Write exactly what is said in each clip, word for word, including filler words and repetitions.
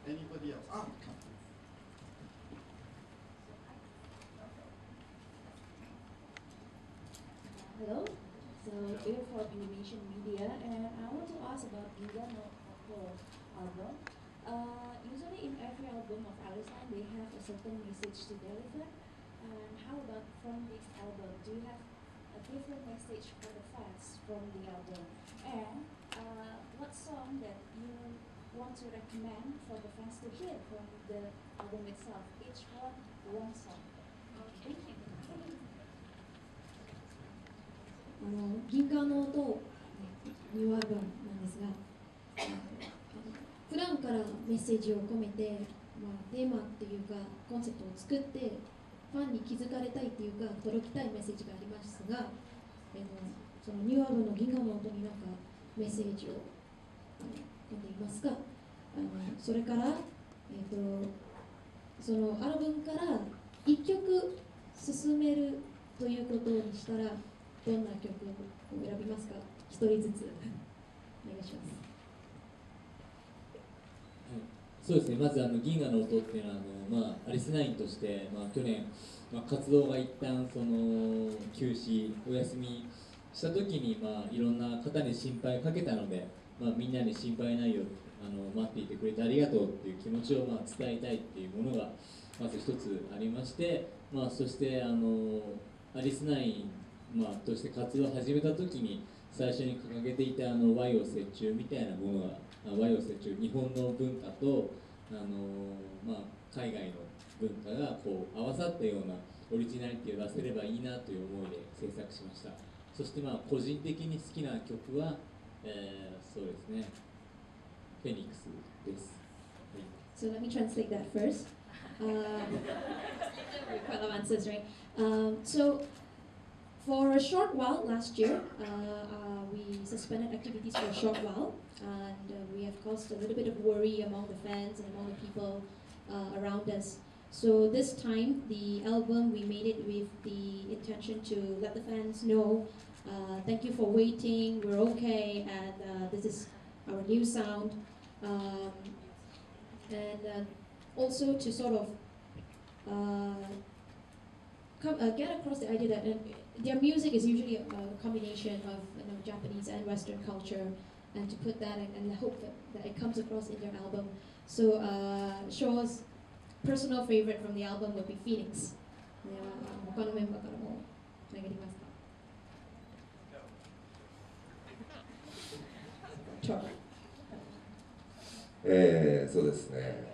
Anybody else? Ah, Hello, so we're from Indonesian Media, and I want to ask about Giga No Moto album. Uh, usually in every album of Alice they have a certain message to deliver. And how about from this album? Do you have a different message for the fans from the album? And uh, what song that you want to recommend for the fans to hear from the album itself? Each one, one song. Okay. あの銀河の音ニューアルバムなんですが、普段からメッセージを込めて、まあ、テーマっていうかコンセプトを作ってファンに気づかれたいっていうか届きたいメッセージがありますが、えのそのニューアルバムの銀河の音になんかメッセージをあの込んでいますが、あのそれから、えー、とそのアルバムからいっきょく進めるということにしたらどんな曲を選びますか？一人ずつお願いします。 そうですね、まずあの銀河の音っていうのはあの、まあ、アリスナインとして、まあ、去年、まあ、活動が一旦その休止お休みした時に、まあ、いろんな方に心配をかけたので、まあ、みんなに心配ないよあの待っていてくれてありがとうっていう気持ちを、まあ、伝えたいっていうものがまず一つありまして、まあ、そしてあのアリスナインまあ、として活動を始めた時に最初に掲げていたあの和洋折衷みたいなものが和洋折衷日本の文化とあの、まあ、海外の文化がこう合わさったようなオリジナリティを出せればいいなという思いで制作しました。そしてまあ個人的に好きな曲は、えー、そうですねフェニックスです、はい、 So let me translate that first. Um, quite answers, right? Um, so For a short while last year, uh, uh, we suspended activities for a short while, and uh, we have caused a little bit of worry among the fans and among the people uh, around us. So this time, the album, we made it with the intention to let the fans know, uh, thank you for waiting, we're okay, and uh, this is our new sound. Um, and uh, also to sort of uh, come, uh, get across the idea that uh, their music is usually a, a combination of you know, Japanese and Western culture, and to put that in, and hope that, that it comes across in their album. So uh, Shaw's personal favorite from the album would be Phoenix. 他のメンバーからもつながりますか？ えー、そうですね。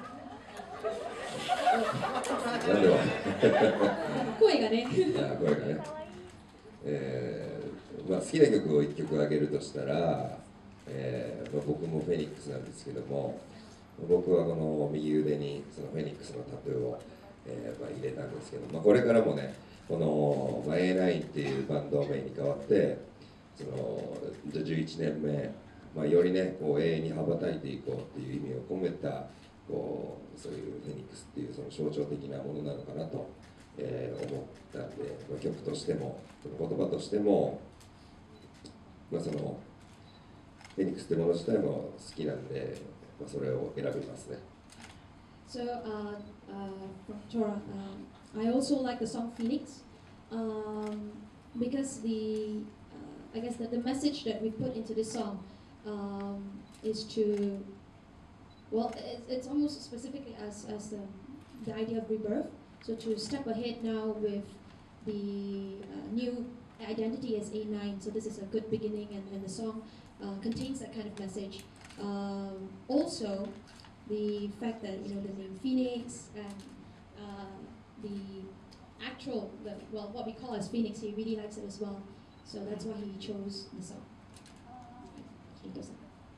なんでは声がね声がね、えーまあ、好きな曲をいっきょくあげるとしたら、えーまあ、僕もフェニックスなんですけども、僕はこの右腕にそのフェニックスのタトゥーを、えーまあ、入れたんですけど、まあ、これからもねこの、まあ、エーナイン っていうバンド名に変わってそのじゅういちねんめ、まあ、よりねこう永遠に羽ばたいていこうっていう意味を込めたこうそういうフェニックスっていうその象徴的なものなのかなと、えー、思ったんで、まあ、曲としても言葉としても、まあ、そのフェニックスってもの自体も好きなんで、まあ、それを選びますね。 So, uh, uh, from Tora, um, I also like the song Phoenix um, because the, uh, I guess that the message that we put into this song um, is to, well, it's, it's almost specifically as, as the, the idea of rebirth. So to step ahead now with the uh, new identity as A nine, so this is a good beginning, and, and the song uh, contains that kind of message. Um, also, the fact that you know the name Phoenix and uh, the actual, the, well, what we call as Phoenix, he really likes it as well. So that's why he chose the song. Hito-san.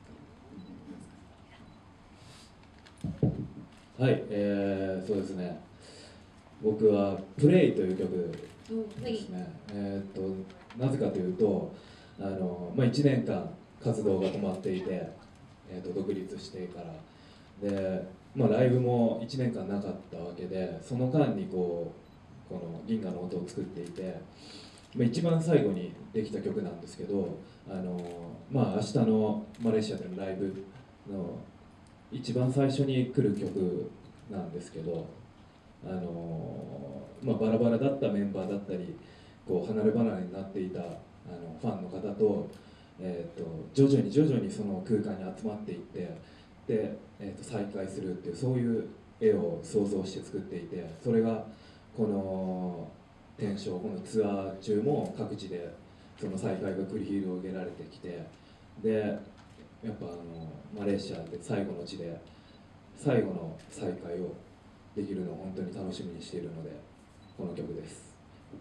はい、えー、そうですね。僕はプレイという曲ですね。えー、っとなぜかというと、あのまあいちねんかん活動が止まっていて、えー、っと独立してから。でまあ、ライブもいちねんかんなかったわけで、その間にこうこの銀河の音を作っていて、まあ、一番最後にできた曲なんですけど、あの、まあ、明日のマレーシアでのライブの一番最初に来る曲なんですけど、あのまあ、バラバラだったメンバーだったりこう離れ離れになっていたあのファンの方と、えー、と徐々に徐々にその空間に集まっていってで、えー、と再会するっていうそういう絵を想像して作っていて、それがこの展示このツアー中も各地でその再会が繰り広げられてきて、でやっぱあのマレーシアで最後の地で最後の再会をできるのを本当に楽しみにしているので、この曲です。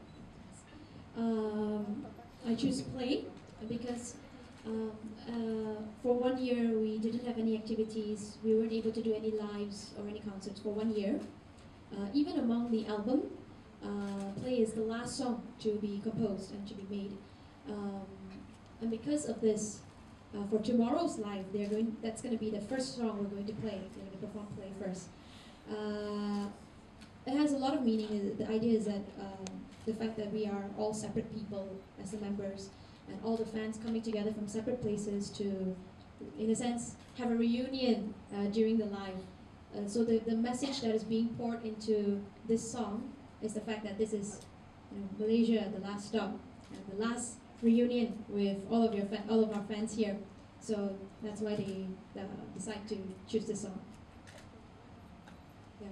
Um, I choose play because um, uh, for one year we didn't have any activities. We weren't able to do any lives or any concerts for one year. Uh, even among the album, uh, play is the last song to be composed and to be made. Um, and because of this, uh, for tomorrow's live, they're going. That's going to be the first song we're going to play. They're going to perform play first. Uh, it has a lot of meaning. The idea is that um, the fact that we are all separate people as the members, and all the fans coming together from separate places to, in a sense, have a reunion uh, during the live. Uh, so the, the message that is being poured into this song is the fact that this is, you know, Malaysia, the last stop, and the last reunion with all of your fa- all of our fans here. So that's why they uh, decide to choose this song. Yeah.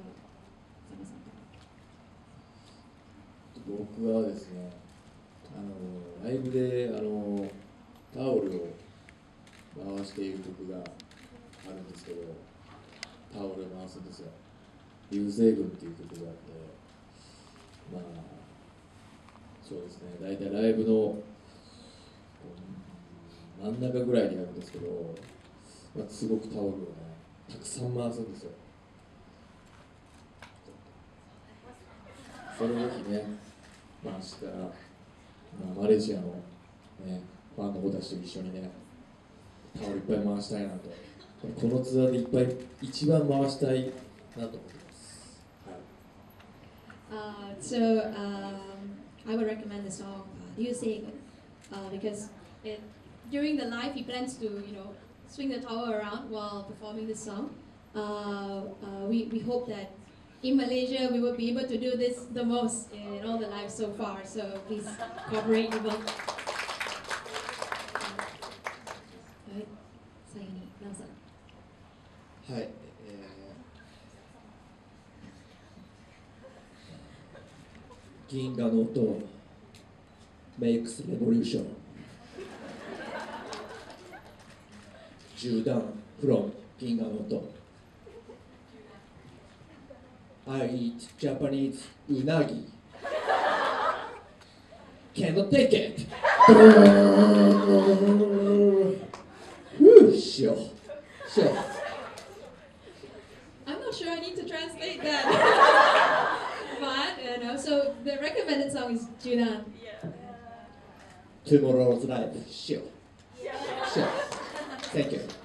僕はですね、あのライブであのタオルを回している曲があるんですけど、タオルを回すんですよ。流星群っていう曲があって、まあそうですね、大体ライブの真ん中ぐらいになるんですけど、まあ、すごくタオルをねたくさん回すんですよ。その時ね、まあ、明日、まあ、マレーシアの、ね、ファンの子たちと一緒にね、タオルいっぱい回したいなと、このツアーでいっぱい一番回したいなと思ってます。 はい。Uh, so um, I would recommend the song uh, "You Say It" uh, because it, during the live he plans to, you know, swing the towel around while performing this song. Uh, uh, we we hope that in Malaysia we will be able to do this the most in all the lives so far. So please cooperate with us. はい、最後にナオさん。 はい、えー、銀河の音 Makes Revolution 銃弾 from 銀河の音 I eat Japanese unagi Cannot take it Whew, sure, sure I'm not sure I need to translate that. But, you know, so the recommended song is Judan. Tomorrow's life, sure, sure. Thank you.